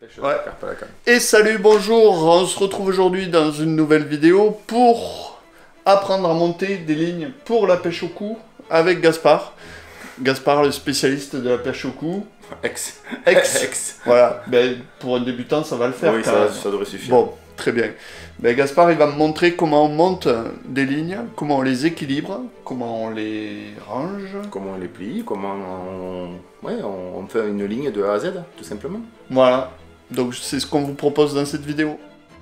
Ouais. Et salut, bonjour, on se retrouve aujourd'hui dans une nouvelle vidéo pour apprendre à monter des lignes pour la pêche au cou avec Gaspard. Gaspard, le spécialiste de la pêche au cou. Ex. Voilà, ben, pour un débutant ça va le faire. Oui, ça devrait suffire. Bon, très bien. Ben, Gaspard il va me montrer comment on monte des lignes, comment on les équilibre, comment on les range. Comment on les plie, comment on fait une ligne de A à Z, tout simplement. Voilà, donc c'est ce qu'on vous propose dans cette vidéo.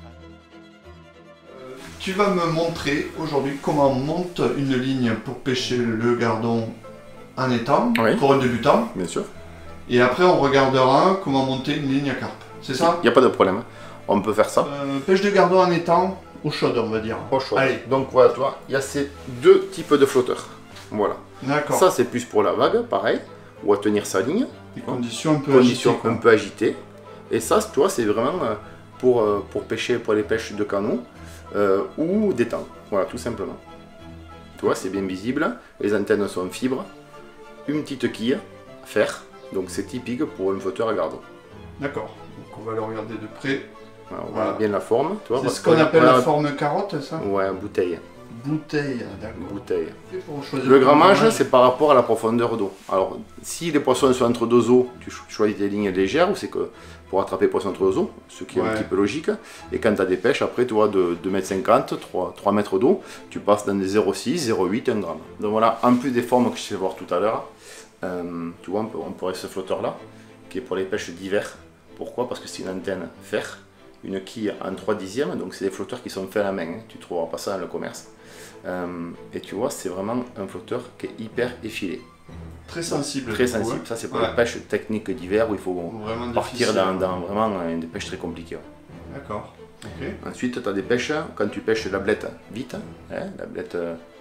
Tu vas me montrer aujourd'hui comment on monte une ligne pour pêcher le gardon en étang, oui, pour un débutant. Bien sûr. Et après on regardera comment monter une ligne à carpe. C'est ça? Il n'y a pas de problème. On peut faire ça. Pêche de gardon en étang, eau chaude on va dire. Eau chaude. Allez. Donc voilà, tu vois, il y a ces deux types de flotteurs. Voilà. D'accord. Ça c'est plus pour la vague, pareil, ou à tenir sa ligne. Des conditions un peu agitées. Un peu agitées. Et ça, tu vois, c'est vraiment pour pêcher, pour les pêches de canot ou d'étang. Voilà, tout simplement. Tu vois, c'est bien visible. Les antennes sont en fibre. Une petite quille, fer. Donc c'est typique pour un flotteur à gardon. D'accord. Donc on va le regarder de près. Voilà, on voit bien la forme. C'est ce qu'on appelle la forme carotte, ça? Ouais, bouteille. Bouteille, d'accord. Bouteille. Le Le grammage, c'est par rapport à la profondeur d'eau. Alors, si les poissons sont entre deux eaux, tu choisis des lignes légères, ou c'est que pour attraper les poissons entre deux eaux, ce qui est un petit peu logique. Et quand tu as des pêches, après, tu vois, de 2,50 m, 3 mètres d'eau, tu passes dans des 0,6, 0,8, 1 gramme. Donc voilà, en plus des formes que je sais voir tout à l'heure, tu vois, on pourrait ce flotteur-là, qui est pour les pêches d'hiver. Pourquoi? Parce que c'est une antenne fer, une quille en 3/10, donc c'est des flotteurs qui sont faits à la main, hein. Tu ne trouveras pas ça dans le commerce. Et tu vois, c'est vraiment un flotteur qui est hyper effilé. Très sensible. Très sensible. Ça, c'est pour les pêches techniques d'hiver où il faut vraiment partir dans vraiment des pêches très compliquées. Ouais. D'accord. Okay. Ensuite, tu as des pêches, quand tu pêches la blette vite, hein, la blette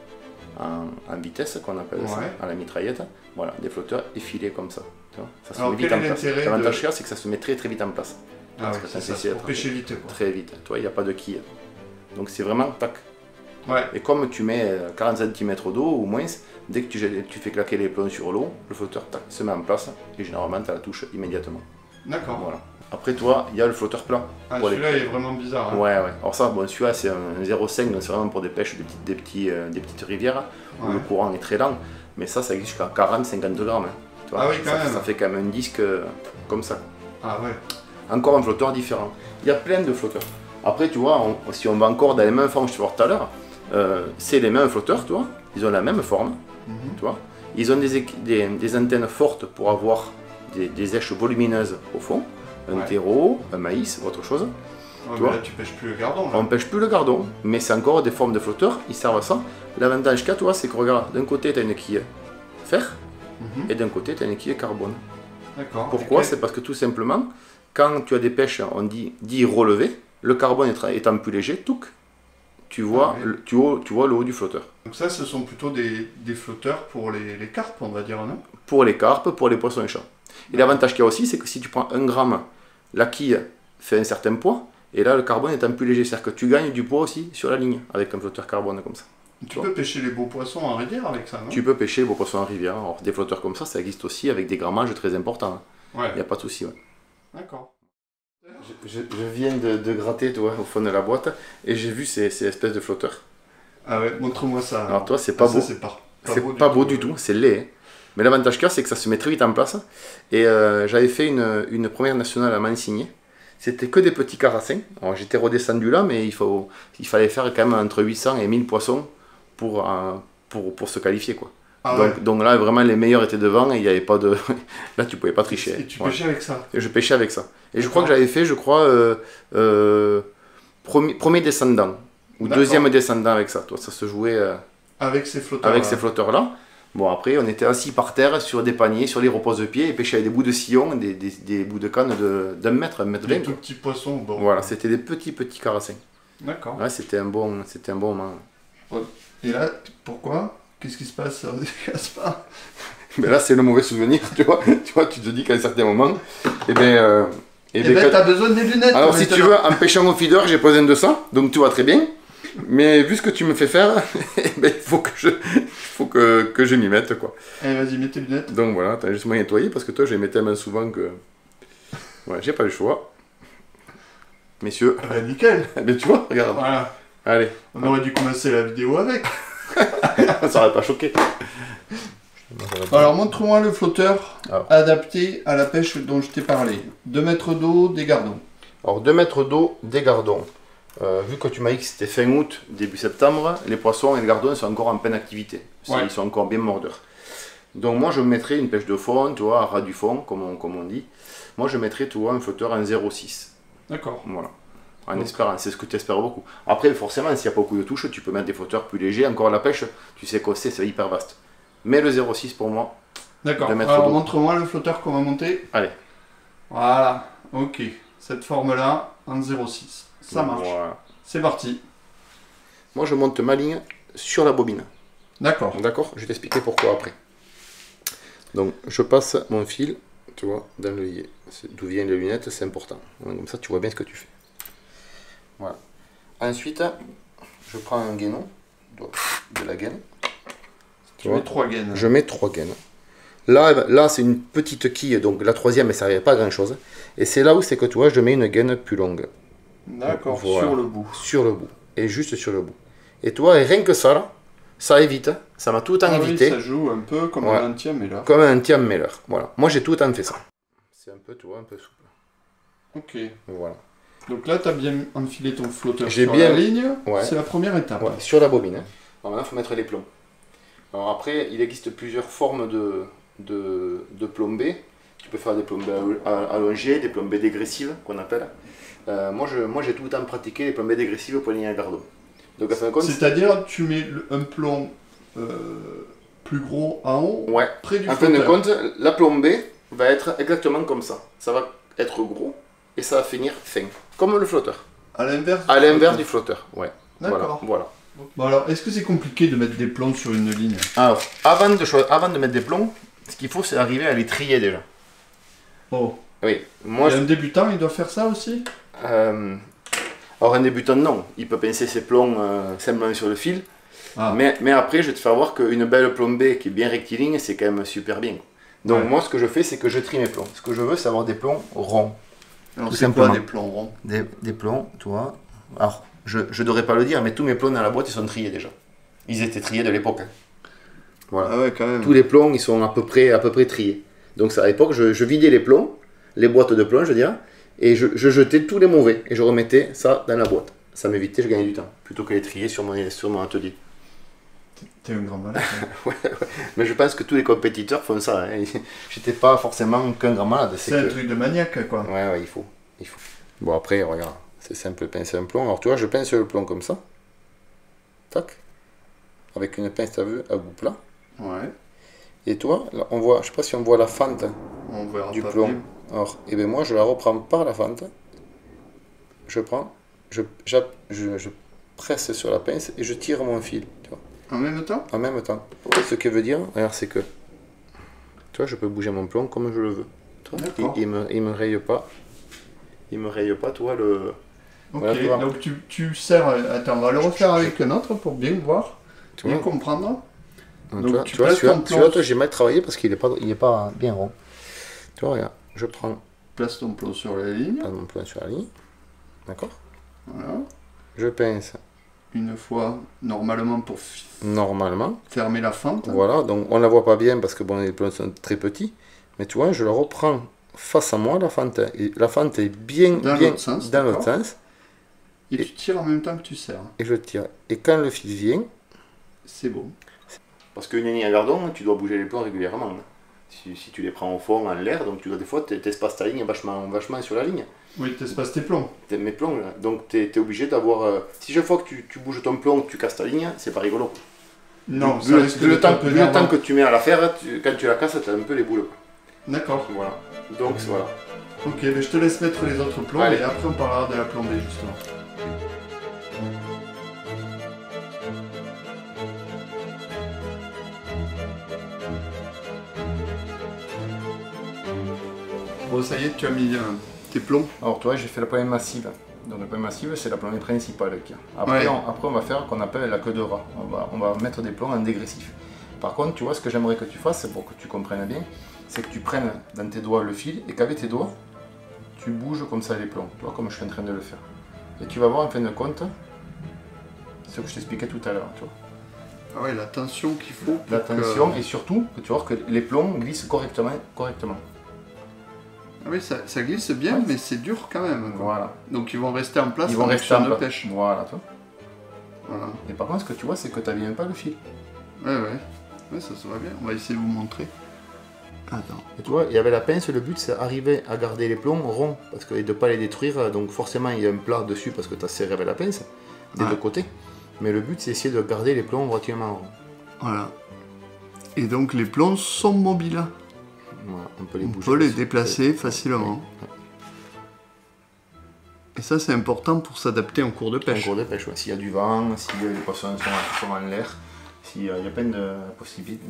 en vitesse, qu'on appelle ça, à la mitraillette, voilà, des flotteurs effilés comme ça. Tu vois, ça se met vite en place. L'avantage, c'est que ça se met très vite en place. Ah oui, c'est ça, pour pêcher vite. Quoi. Très vite. Tu vois, il n'y a pas de quille. Donc c'est vraiment tac. Ouais. Et comme tu mets 40 cm d'eau ou moins, dès que tu fais claquer les plombs sur l'eau, le flotteur tac, se met en place et généralement tu as la touche immédiatement. D'accord. Voilà. Après toi, il y a le flotteur plat. Ah, celui-là il est vraiment bizarre. Hein. Ouais. Alors ça, bon, celui-là c'est un 0,5, donc c'est vraiment pour des pêches des petites rivières où le courant est très lent. Mais ça existe jusqu'à 40-50 grammes. Hein. Tu vois, ah oui, quand même. Ça fait quand même un disque comme ça. Ah ouais. Encore un flotteur différent. Il y a plein de flotteurs. Après, tu vois, si on va encore dans les mêmes formes que je te vois tout à l'heure, c'est les mêmes flotteurs, tu vois. Ils ont la même forme, tu vois. Ils ont des antennes fortes pour avoir des éches volumineuses au fond, un terreau, un maïs ou autre chose. Ouais, tu vois, là, tu pêches plus le gardon. Là. On pêche plus le gardon, mais c'est encore des formes de flotteurs, ils servent à ça. L'avantage qu'il y a, toi, c'est que regarde, d'un côté, tu as une quille fer, et d'un côté, tu as une quille carbone. D'accord. Pourquoi? C'est parce que tout simplement, quand tu as des pêches, on dit relevées, le carbone étant plus léger, tu vois, tu vois le haut du flotteur. Donc ça, ce sont plutôt des flotteurs pour les carpes, on va dire, non? Pour les carpes, pour les poissons et chats. Et l'avantage qu'il y a aussi, c'est que si tu prends 1 gramme, la quille fait un certain poids, et là, le carbone étant plus léger, c'est-à-dire que tu gagnes du poids aussi sur la ligne, avec un flotteur carbone comme ça. Tu peux pêcher les beaux poissons en rivière avec ça, non? Tu peux pêcher les beaux poissons en rivière. Alors, des flotteurs comme ça existe aussi avec des grammages très importants. Il n'y a pas de souci. D'accord. Je viens de gratter, toi, au fond de la boîte, et j'ai vu ces espèces de flotteurs. Ah ouais, montre-moi ça. Alors toi, c'est pas beau. C'est pas beau du tout, c'est laid. Hein. Mais l'avantage qu'il y a, c'est que ça se met très vite en place. Et j'avais fait une première nationale à Mansigné. C'était que des petits carassins. Alors j'étais redescendu là, mais il fallait faire quand même entre 800 et 1000 poissons pour se qualifier, quoi. Ah donc là, vraiment, les meilleurs étaient devant et il n'y avait pas de... Là, tu pouvais pas tricher. Et tu pêchais avec ça? Et je pêchais avec ça. Et je crois que j'avais fait, premier descendant, ou deuxième descendant avec ça. Toi, ça se jouait avec ces flotteurs. Avec ces flotteurs-là. Bon, après, on était assis par terre sur des paniers, sur les repose-pieds, et pêchait avec des bouts de sillon, des bouts de canne d'1 mètre, 1 mètre 20. Des tout petits poissons. Bon. Voilà, c'était des petits carassins. D'accord. Ouais, c'était un bon moment. Et là, pourquoi? Qu'est-ce qui se passe, Gaspard? Mais là, c'est le mauvais souvenir, tu vois, tu te dis qu'à un certain moment, t'as besoin des lunettes. Alors, si tu veux, en pêchant au feeder, j'ai besoin de ça, donc tu vois très bien. Mais vu ce que tu me fais faire, il faut que je m'y mette, quoi. Allez, vas-y, mets tes lunettes. Donc voilà, t'as juste moyen de nettoyer, parce que toi, je les mets tellement souvent que... Ouais, j'ai pas le choix. messieurs. Bah, nickel. Mais tu vois, regarde. Voilà. Allez. On aurait dû commencer la vidéo avec. Ça aurait pas choqué. Alors montre-moi le flotteur Alors. adapté à la pêche dont je t'ai parlé. 2 mètres d'eau, des gardons. Alors 2 mètres d'eau, des gardons. Vu que tu m'as dit que c'était fin août, début septembre, les poissons et les gardons sont encore en pleine activité. Ouais. Ils sont encore bien mordeurs. Donc moi je mettrais une pêche de fond, tu vois, à ras du fond, comme on dit. Moi je mettrais, tu vois, un flotteur en 0,6. D'accord. Voilà. En espérant, c'est ce que tu espères beaucoup. Après, forcément, s'il n'y a pas beaucoup de touches, tu peux mettre des flotteurs plus légers. Encore la pêche, tu sais quoi c'est hyper vaste. Mais le 0,6 pour moi. D'accord. 2 mètres Alors d'eau. montre-moi le flotteur qu'on va monter. Allez. Voilà. Ok. Cette forme-là en 0,6. Ça marche. Voilà. C'est parti. Moi je monte ma ligne sur la bobine. D'accord. D'accord? Je vais t'expliquer pourquoi après. Donc je passe mon fil, tu vois, dans l'œillet. D'où viennent les lunettes, c'est important. Donc, comme ça tu vois bien ce que tu fais. Voilà. Ensuite, je prends un guénon de la gaine. Tu mets 3 gaines. Je mets 3 gaines. Là c'est une petite quille, donc la troisième elle ne servait pas à grand chose. Et c'est là où c'est que tu vois, je mets une gaine plus longue. D'accord, Voilà. sur le bout. Sur le bout. Et juste sur le bout. Et toi, rien que ça là, ça évite. Ça m'a tout le temps évité. Oui, ça joue un peu comme Ouais. un entier, mais là. Comme un tiam mailer. Voilà. Moi j'ai tout le temps fait ça. C'est un peu, tu vois, un peu souple. Ok. Voilà. Donc là, tu as bien enfilé ton flotteur J'ai sur bien- la ligne. Ouais. C'est la première étape. Ouais, sur la bobine. Hein. Alors maintenant, il faut mettre les plombs. Alors après, il existe plusieurs formes de plombées. Tu peux faire des plombées allongées, des plombées dégressives, qu'on appelle. Moi, j'ai tout le temps pratiqué les plombées dégressives pour ligne à gardon. Donc, à fin de compte, C'est-à-dire, tu mets un plomb plus gros en haut, ouais. près du En fin de flotteur. compte, la plombée va être exactement comme ça. Ça va être gros et ça va finir fin. Comme le flotteur. À l'inverse. À l'inverse du flotteur. Ouais. D'accord. Voilà. Bon alors, est-ce que c'est compliqué de mettre des plombs sur une ligne? Alors, avant de mettre des plombs, ce qu'il faut, c'est arriver à les trier déjà. Oh. Oui, moi, Et un débutant, il doit faire ça aussi? alors un débutant, non. Il peut pincer ses plombs simplement sur le fil. Ah. Mais après, je vais te faire voir qu'une belle plombée qui est bien rectiligne, c'est quand même super bien. Donc Ouais. moi, ce que je fais, c'est que je trie mes plombs. Ce que je veux, c'est avoir des plombs ronds. Alors, tout c'est quoi simplement. des plombs ronds? Des plombs, tu vois. Alors, je ne devrais pas le dire, mais tous mes plombs dans la boîte, ils sont triés déjà. Ils étaient triés de l'époque. Hein. Voilà. Ah ouais, quand même. Tous les plombs, ils sont à peu près triés. Donc ça, à l'époque, je vidais les plombs, les boîtes de plombs, je veux dire, et je jetais tous les mauvais, et je remettais ça dans la boîte. Ça m'évitait, je gagnais du temps, plutôt que les trier sur mon atelier. T'es un grand malade. hein. Ouais. Mais je pense que tous les compétiteurs font ça. Hein. J'étais pas forcément qu'un grand malade. C'est un truc de maniaque, quoi. Ouais, il faut. Bon, après, regarde, c'est simple, pincer un plomb. Alors, tu vois, je pince le plomb comme ça. Tac. Avec une pince, t'as vu, à bout plat. Ouais. Et toi, là, on voit, je sais pas si on voit la fente On verra du pas plomb. bien. Alors, et bien moi, je la reprends par la fente. Je prends, je presse sur la pince et je tire mon fil, tu vois, En même temps? en même temps. Ce qui veut dire, regarde, c'est que, tu vois, je peux bouger mon plomb comme je le veux. Tu vois, D'accord. il me raye pas. Il me raye pas, toi, le... Ok, Voilà, tu vois. donc tu sers... Attends, on va le refaire avec un autre pour bien voir, Tu bien vois, comprendre. donc, donc, tu tu vois, places celui-là, ton plomb. celui-là, toi, j'ai mal travaillé parce qu'il est pas bien rond. Tu vois, regarde, je prends Place ton plomb sur la ligne. mon plomb sur la ligne. D'accord. Voilà. Je pince Une fois, normalement, pour normalement. fermer la fente. Voilà, donc on la voit pas bien parce que bon, les plombs sont très petits. Mais tu vois, je la reprends face à moi, la fente. Et la fente est bien Dans bien l'autre sens, dans l'autre d'accord. sens. Et tu tires en même temps que tu serres. Et je tire. Et quand le fil vient... C'est bon. Parce qu'une ligne à gardon, tu dois bouger les plombs régulièrement. Hein. Si tu les prends au fond, en l'air, donc tu dois des fois, t'espaces ta ligne vachement sur la ligne. Oui, t'espaces tes plombs. Mes plombs, là. Donc tu es obligé d'avoir... Si chaque fois que tu bouges ton plomb, que tu casses ta ligne, c'est pas rigolo. Non, Vu ça risque le d'être un peu temps nerveux. que tu mets à la faire, quand tu la casses, tu as un peu les boules. D'accord. Voilà. Donc voilà. Ok, mais je te laisse mettre les autres plombs Allez. et après on parlera de la plombée justement. Bon, ça y est, tu as mis tes plombs. Alors toi, j'ai fait la plombée massive. Donc la plombée massive, c'est la plombée principale qu'il y a. Après, Ouais. après, on va faire ce qu'on appelle la queue de rat. On va mettre des plombs en dégressif. Par contre, tu vois, ce que j'aimerais que tu fasses, pour que tu comprennes bien, c'est que tu prennes dans tes doigts le fil et qu'avec tes doigts, tu bouges comme ça les plombs, tu vois, comme je suis en train de le faire. Et tu vas voir en fin de compte, ce que je t'expliquais tout à l'heure, tu vois. Ah ouais, la tension qu'il faut. La tension et surtout, que tu vois que les plombs glissent correctement. Ah oui, ça glisse bien, ouais, mais c'est dur quand même. Quoi. Voilà. Donc ils vont rester en place. Ils vont rester en place. Pêche. Voilà, toi. Voilà. Et par contre, ce que tu vois, c'est que tu n'abîmes pas le fil. Ouais, ouais. Ouais, ça se voit bien. On va essayer de vous montrer. Attends. Et tu vois, il y avait la pince, le but c'est d'arriver à garder les plombs ronds, parce que, et de ne pas les détruire. Donc forcément, il y a un plat dessus parce que tu as serré avec la pince, des deux côtés. Mais le but c'est d'essayer de garder les plombs relativement ronds. Voilà. Et donc les plombs sont mobiles. Voilà, on peut les bouger. On peut les déplacer facilement. Ouais. Et ça c'est important pour s'adapter en cours de pêche. En cours de pêche, ouais. S'il y a du vent, si les poissons sont en l'air, s'il y a plein de possibilités.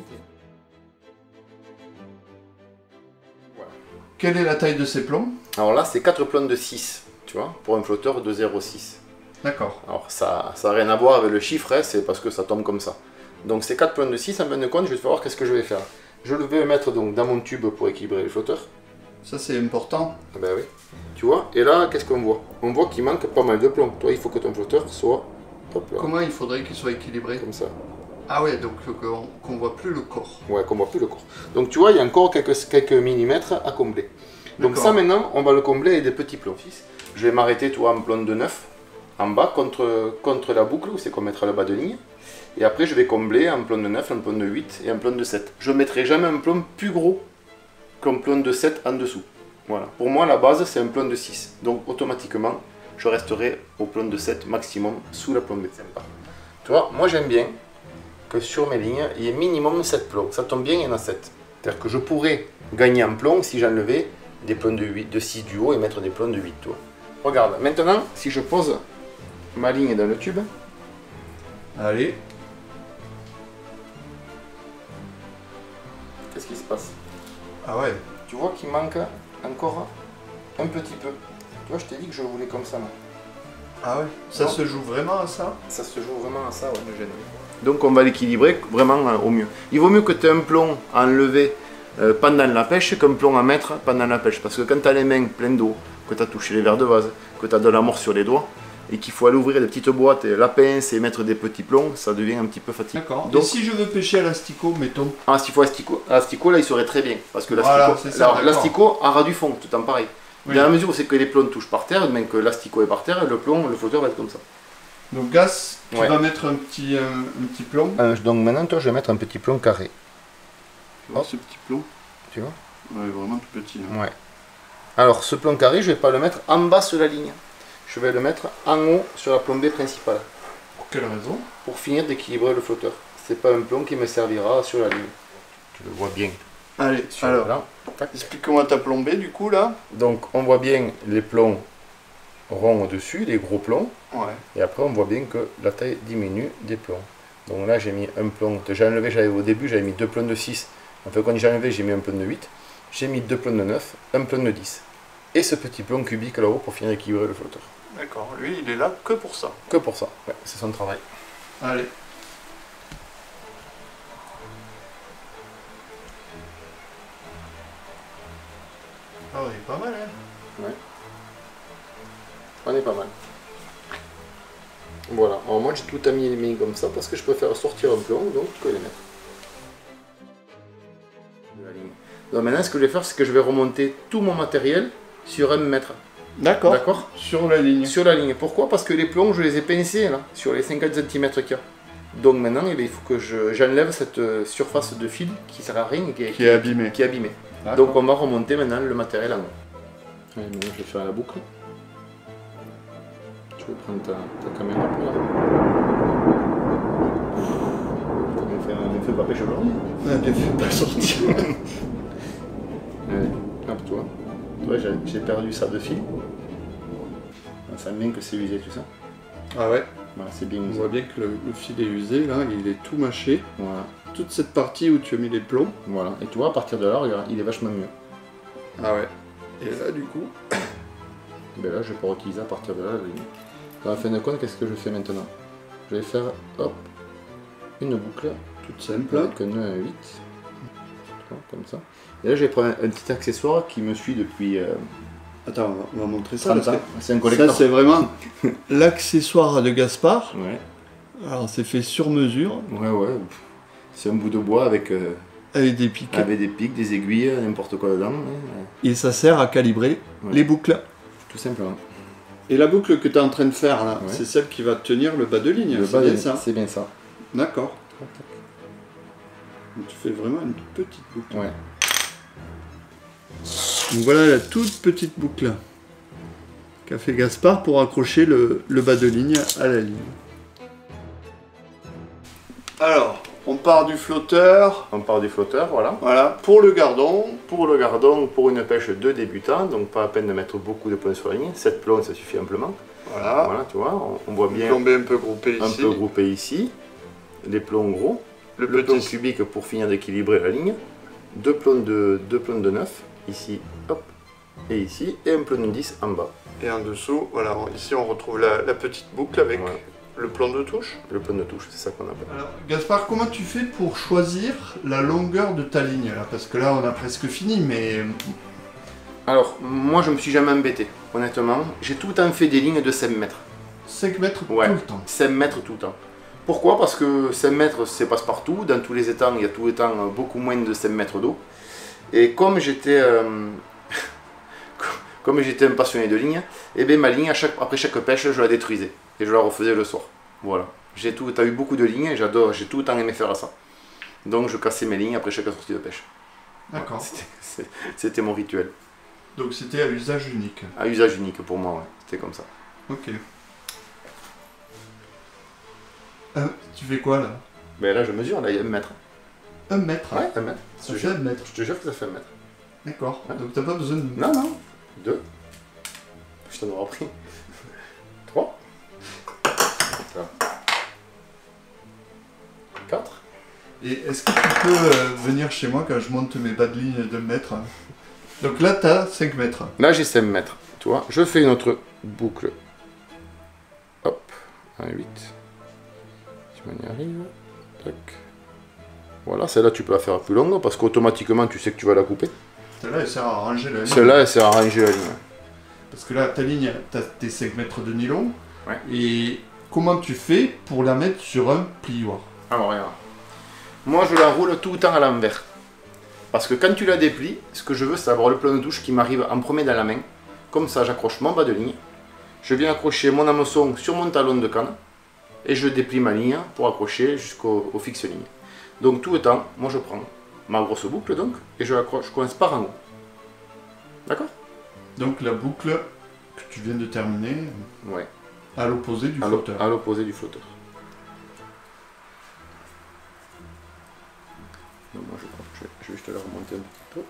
Voilà. Quelle est la taille de ces plombs? Alors là c'est 4 plombs de 6, tu vois, pour un flotteur de 0,6. D'accord. Alors ça n'a rien à voir avec le chiffre, hein, c'est parce que ça tombe comme ça. Donc ces 4 plombs de 6, en fin de compte, je vais te faire voir qu'est-ce que je vais faire. Je vais le mettre donc dans mon tube pour équilibrer le flotteur. Ça c'est important. Ah ben oui. Tu vois, et là, qu'est-ce qu'on voit? On voit qu'il manque pas mal de plombs. Toi, il faut que ton flotteur soit... Hop là. Comment il faudrait qu'il soit équilibré? Comme ça. Ah ouais, donc qu'on voit plus le corps. Ouais, qu'on voit plus le corps. Donc tu vois, il y a encore quelques millimètres à combler. Donc ça maintenant, on va le combler avec des petits plombs. Je vais m'arrêter, tu vois, en plomb de 9, en bas, contre la boucle, où c'est qu'on mettra le bas de ligne. Et après, je vais combler en plomb de 9, en plomb de 8 et en plomb de 7. Je ne mettrai jamais un plomb plus gros qu'un plomb de 7 en dessous. Voilà. Pour moi, la base, c'est un plomb de 6. Donc, automatiquement, je resterai au plomb de 7 maximum sous la plombée. Sympa. Tu vois, moi, j'aime bien que sur mes lignes, il y ait minimum 7 plombs. Ça tombe bien, il y en a 7. C'est-à-dire que je pourrais gagner en plomb si j'enlevais des plombs de 6 du haut et mettre des plombs de 8. Tu vois. Regarde, maintenant, si je pose ma ligne dans le tube. Allez. Qu'est-ce qui se passe? Ah ouais. Tu vois qu'il manque encore un petit peu. Tu vois, je t'ai dit que je le voulais comme ça, moi. Ah ouais. Ça non. Se joue vraiment à ça? Ça se joue vraiment à ça, ouais, le gêne. Donc on va l'équilibrer vraiment au mieux. Il vaut mieux que tu aies un plomb à enlever pendant la pêche qu'un plomb à mettre pendant la pêche. Parce que quand tu as les mains pleines d'eau, que tu as touché les verres de vase, que tu as de la mort sur les doigts, et qu'il faut aller ouvrir des petites boîtes, et la pince et mettre des petits plombs, ça devient un petit peu fatigant. D'accord. Donc si je veux pêcher à l'asticot, mettons. Ah, s'il faut l'asticot, là il serait très bien. Parce que l'asticot aura du fond, tout en pareil. Oui. Dans la mesure où c'est que les plombs touchent par terre, même que l'asticot est par terre, le flotteur va être comme ça. Donc Gas, tu vas mettre un petit plomb. Donc maintenant, toi, je vais mettre un petit plomb carré. Tu vois ce petit plomb? Tu vois? Ouais, vraiment tout petit. Hein. Ouais. Alors, ce plomb carré, je ne vais pas le mettre en bas sur la ligne. Je vais le mettre en haut sur la plombée principale. Pour quelle raison? Pour finir d'équilibrer le flotteur. C'est pas un plomb qui me servira sur la ligne. Tu le vois bien. Allez, alors, explique-moi ta plombée du coup là. Donc on voit bien les plombs ronds au-dessus, les gros plombs. Ouais. Et après on voit bien que la taille diminue des plombs. Donc là j'ai mis un plomb, j'ai enlevé, au début j'avais mis 2 plombs de 6. Enfin quand j'ai enlevé j'ai mis un plomb de 8. J'ai mis 2 plombs de 9, un plomb de 10. Et ce petit plomb cubique là-haut pour finir d'équilibrer le flotteur. D'accord, lui il est là que pour ça. Que pour ça, ouais, c'est son travail. Allez. Ah on est pas mal hein. Ouais. On est pas mal. Voilà, alors moi j'ai tout mis comme ça parce que je préfère sortir un plomb donc que les mettre. Donc maintenant ce que je vais faire c'est que je vais remonter tout mon matériel sur 1 mètre. D'accord. D'accord. Sur la ligne. Sur la ligne. Pourquoi? Parce que les plombs je les ai pincés là, sur les 50 cm qu'il y a. Donc maintenant il faut que j'enlève cette surface de fil qui sert à rien, qui est abîmée. Qui est abîmée. Donc on va remonter maintenant le matériel en haut. Allez, maintenant je vais faire la boucle. Je vais prendre ta caméra pour là. On fait pas pêche aujourd'hui. On a bien fait pas sortir. Allez, hop toi. Ouais, j'ai perdu ça de fil. On sent bien que c'est usé tout ça. Ah ouais. Voilà, c'est bien usé. On voit bien que le fil est usé là, il est tout mâché. Voilà. Toute cette partie où tu as mis les plombs. Voilà. Et tu vois, à partir de là, regarde, il est vachement mieux. Ah ouais. Et là du coup. Ben là, je vais pouvoir utiliser à partir de là la ligne. Dans la fin de compte, qu'est-ce que je fais maintenant? Je vais faire, hop, une boucle. Toute simple. Avec un nœud à 8. Comme ça. Et là, je vais prendre un petit accessoire qui me suit depuis Attends, on va montrer ça. C'est un collecteur. Ça, c'est vraiment l'accessoire de Gaspard. Ouais. Alors, c'est fait sur mesure. Ouais. C'est un bout de bois avec des pics. Avec des pics, des aiguilles, n'importe quoi dedans. Et ça sert à calibrer les boucles. Tout simplement. Et la boucle que tu es en train de faire là, c'est celle qui va tenir le bas de ligne. C'est bien ça. C'est bien ça. D'accord. Tu fais vraiment une petite boucle. Ouais. Donc voilà la toute petite boucle qu'a fait Gaspard pour accrocher le bas de ligne à la ligne. Alors, on part du flotteur. On part du flotteur, voilà. Voilà, pour le gardon. Pour le gardon, pour une pêche de débutant, donc pas à peine de mettre beaucoup de plombs sur la ligne. 7 plombs, ça suffit amplement. Voilà, tu vois, on voit bien. Plombé un peu groupé ici. Un peu groupé ici. Les plombs gros. Le plomb cubique pour finir d'équilibrer la ligne. Deux plombs de 9, ici, hop, et ici, et un plomb de 10 en bas. Et en dessous, voilà, ici on retrouve la petite boucle avec le plomb de touche. Le plomb de touche, c'est ça qu'on appelle. Alors, Gaspard, comment tu fais pour choisir la longueur de ta ligne là? Parce que là, on a presque fini, mais... Alors, moi, je me suis jamais embêté, honnêtement. J'ai tout le temps fait des lignes de 5 mètres. 5 mètres tout le temps? 5 mètres tout le temps. Pourquoi? Parce que 5 mètres, c'est passe-partout. Dans tous les étangs, il y a tout le temps beaucoup moins de 5 mètres d'eau. Et comme j'étais un passionné de ligne, et bien ma ligne, après chaque pêche, je la détruisais. Et je la refaisais le soir. Voilà. J'ai eu beaucoup de lignes et j'ai tout le temps aimé faire ça. Donc je cassais mes lignes après chaque sortie de pêche. D'accord. C'était mon rituel. Donc c'était à usage unique? À usage unique pour moi, ouais. C'était comme ça. Ok. Tu fais quoi là? Ben là je mesure, là il y a 1 mètre. 1 mètre? Ouais, 1 mètre. Ça fait 1 mètre? Je te jure que ça fait 1 mètre. D'accord. Ouais. Donc t'as pas besoin de... Non. 2. Je t'en aurais pris. 3. 4. Et est-ce que tu peux venir chez moi quand je monte mes bas de ligne de mètre? Donc là t'as 5 mètres. Là j'ai 5 mètres. Tu vois, je fais une autre boucle. Hop. 1, 8. Si on y arrive. Tac. Voilà, celle-là tu peux la faire plus longue parce qu'automatiquement tu sais que tu vas la couper. Celle-là elle sert à ranger la ligne. Celle-là elle sert à ranger la ligne. Parce que là ta ligne, t'as tes 5 mètres de nylon. Ouais. Et comment tu fais pour la mettre sur un plioir? Alors regarde. Moi je la roule tout le temps à l'envers. Parce que quand tu la déplies, ce que je veux c'est avoir le plomb de touche qui m'arrive en premier dans la main. Comme ça j'accroche mon bas de ligne. Je viens accrocher mon hameçon sur mon talon de canne. Et je déplie ma ligne pour accrocher jusqu'au fixe ligne. Donc tout le temps, moi je prends ma grosse boucle donc, et je commence par en haut. D'accord? Donc la boucle que tu viens de terminer, à l'opposé du flotteur. À l'opposé du flotteur. Donc moi je vais juste la remonter un petit peu.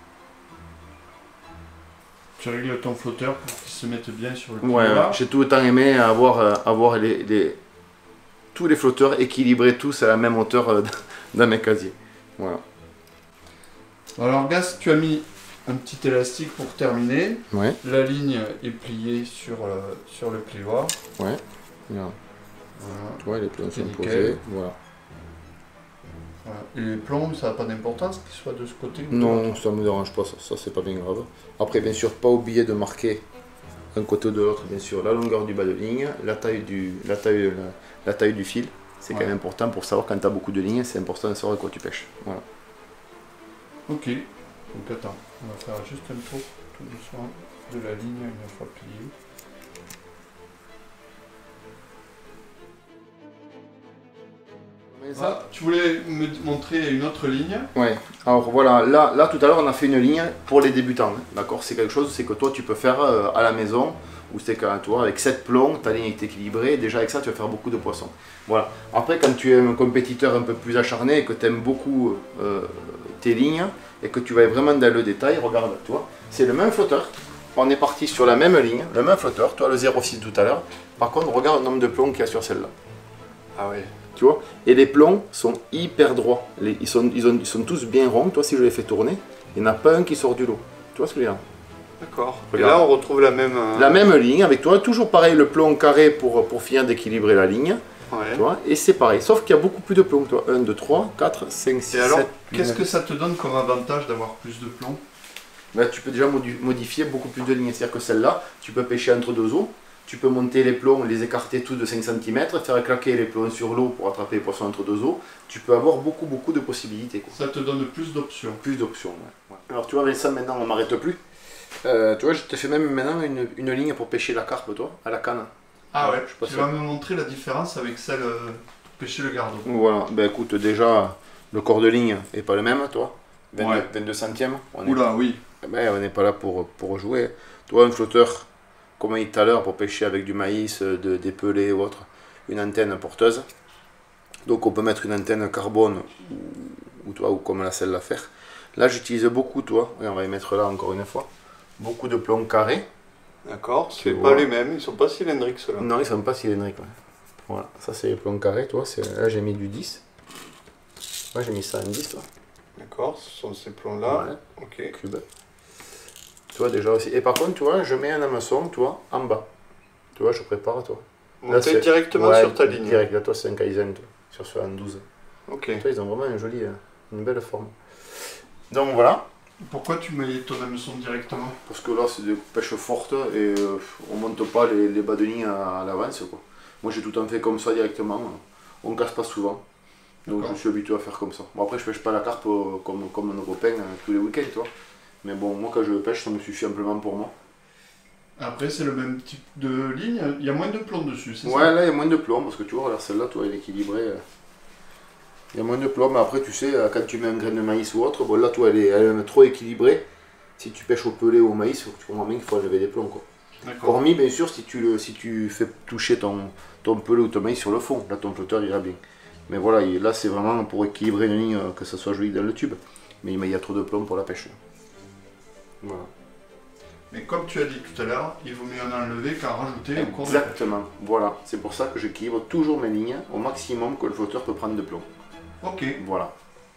Tu règles ton flotteur pour qu'il se mette bien sur le plioir. Ouais, j'ai tout le temps aimé avoir tous les flotteurs équilibrés tous à la même hauteur dans mes casiers. Voilà. Alors Gas, tu as mis un petit élastique pour terminer. Ouais. La ligne est pliée sur le plioir. Ouais. Voilà. Tu vois, les plombs sont posés. Voilà. Et les plombs, ça n'a pas d'importance qu'ils soient de ce côté ou non, ça ne me dérange pas, ça c'est pas bien grave. Après, bien sûr, pas oublier de marquer un côté ou de l'autre, bien sûr, la longueur du bas de ligne, la taille du fil. C'est quand même important pour savoir quand tu as beaucoup de lignes, c'est important de savoir quoi tu pêches. Voilà. Ok, donc attends, on va faire juste un tour tout doucement de la ligne une fois pliée. Ça, tu voulais me montrer une autre ligne? Ouais, alors voilà, là tout à l'heure on a fait une ligne pour les débutants, hein, d'accord? C'est quelque chose que toi tu peux faire à la maison, ou c'est quand toi avec 7 plombs, ta ligne est équilibrée, et déjà avec ça tu vas faire beaucoup de poissons. Voilà, après quand tu es un compétiteur un peu plus acharné et que tu aimes beaucoup tes lignes, et que tu vas vraiment dans le détail, regarde, tu vois, c'est le même flotteur, on est parti sur la même ligne, le même flotteur, toi le 0,6 tout à l'heure, par contre regarde le nombre de plombs qu'il y a sur celle-là. Ah ouais. Tu vois, et les plombs sont hyper droits, ils sont tous bien ronds. Toi si je les fais tourner, il n'y en a pas un qui sort du lot. Tu vois ce que je veux dire? D'accord. Et là on retrouve la même... La même ligne avec toi, toujours pareil le plomb carré pour finir d'équilibrer la ligne. Ouais. Tu vois, et c'est pareil, sauf qu'il y a beaucoup plus de plombs. Toi. 1, 2, 3, 4, 5, 6, 7... Et alors, qu'est-ce que ça te donne comme avantage d'avoir plus de plombs? Là, tu peux déjà modifier beaucoup plus de lignes. C'est-à-dire que celle-là, tu peux pêcher entre deux eaux. Tu peux monter les plombs, les écarter tous de 5 cm, faire claquer les plombs sur l'eau pour attraper les poissons entre deux eaux. Tu peux avoir beaucoup de possibilités, quoi. Ça te donne plus d'options. Plus d'options, ouais. Alors tu vois, avec ça, maintenant, on m'arrête plus. Tu vois, je te fais même maintenant une ligne pour pêcher la carpe, toi, à la canne. Ah ouais, tu vas me montrer la différence avec celle pêcher le gardon. Voilà, ben écoute, déjà, le corps de ligne est pas le même, toi. 22 centièmes. Oula, oui. Ben, on n'est pas là pour jouer. Toi, un flotteur, comme on a dit tout à l'heure, pour pêcher avec du maïs, des pelés ou autre, une antenne porteuse. Donc on peut mettre une antenne carbone ou comme la celle à faire. Là j'utilise beaucoup, toi, et on va y mettre là encore une fois, beaucoup de plombs carrés. D'accord, c'est pas les mêmes, ils sont pas cylindriques ceux-là. Non, ils sont pas cylindriques. Ouais. Voilà, ça c'est les plombs carrés, toi. Là j'ai mis du 10. Moi j'ai mis ça en 10, toi. D'accord, ce sont ces plombs-là. Ouais. Ok. Cube. Tu vois déjà aussi. Et par contre, tu vois, je mets un hameçon, tu vois, en bas. Tu vois, je prépare, toi. Monter directement sur ta ligne. Direct, là toi c'est un Kaizen, toi, sur ce en 12. Ok. Toi, ils ont vraiment une belle forme. Donc voilà. Pourquoi tu mets ton hameçon directement? Parce que là c'est des pêches fortes et on monte pas les bas de ligne à l'avance, quoi. Moi j'ai tout en fait comme ça directement, on casse pas souvent. Donc je suis habitué à faire comme ça. Bon après je pêche pas la carpe comme nos copains tous les week-ends, tu vois. Mais bon, moi quand je pêche ça me suffit amplement pour moi. Après c'est le même type de ligne, il y a moins de plomb dessus, c'est ça? Ouais, là il y a moins de plomb parce que tu vois, celle-là, toi elle est équilibrée. Il y a moins de plomb, mais après tu sais, quand tu mets un grain de maïs ou autre, bon là toi elle est trop équilibrée. Si tu pêches au pelé ou au maïs, tu comprends bien qu'il faut enlever des plombs, quoi. Hormis bien sûr si tu fais toucher ton pelé ou ton maïs sur le fond, là ton flotteur ira bien. Mais voilà, là c'est vraiment pour équilibrer une ligne, que ça soit joli dans le tube. Mais il y a trop de plomb pour la pêche. Voilà. Mais comme tu as dit tout à l'heure, il vaut mieux en enlever qu'en rajouter au cours de la pêche. Exactement, voilà. C'est pour ça que j'équilibre toujours mes lignes au maximum que le flotteur peut prendre de plomb. Ok. Voilà.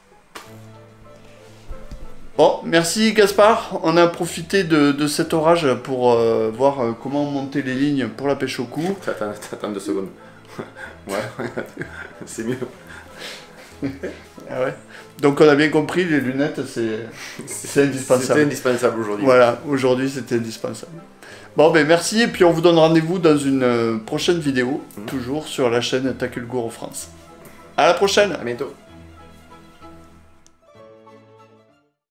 Bon, merci Gaspard. On a profité de cet orage pour voir comment monter les lignes pour la pêche au cou. Attends 2 secondes. Ouais, c'est mieux. Ah ouais. Donc on a bien compris, les lunettes c'est indispensable. C'était indispensable aujourd'hui. Voilà, aujourd'hui c'était indispensable. Bon ben merci et puis on vous donne rendez-vous dans une prochaine vidéo, toujours sur la chaîne Tackle Guru France. À la prochaine. À bientôt.